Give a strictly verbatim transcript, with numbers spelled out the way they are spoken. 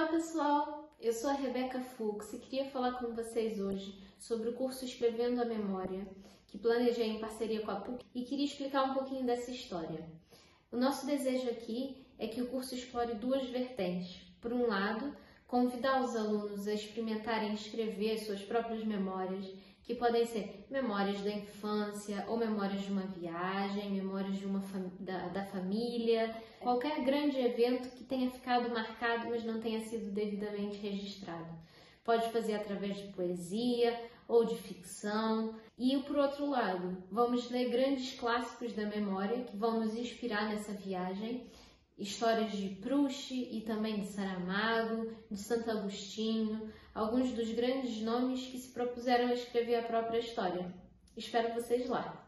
pessoal, eu sou a Rebeca Fux e queria falar com vocês hoje sobre o curso Escrevendo a Memória, que planejei em parceria com a P U C e queria explicar um pouquinho dessa história. O nosso desejo aqui é que o curso explore duas vertentes. Por um lado, convidar os alunos a experimentarem escrever suas próprias memórias, que podem ser memórias da infância ou memórias de uma viagem, memórias de uma fam- da, da família, qualquer grande evento que tenha ficado marcado, mas não tenha sido devidamente registrado. Pode fazer através de poesia ou de ficção. E, por outro lado, vamos ler grandes clássicos da memória que vão nos inspirar nessa viagem. Histórias de Proust e também de Saramago, de Santo Agostinho, alguns dos grandes nomes que se propuseram a escrever a própria história. Espero vocês lá!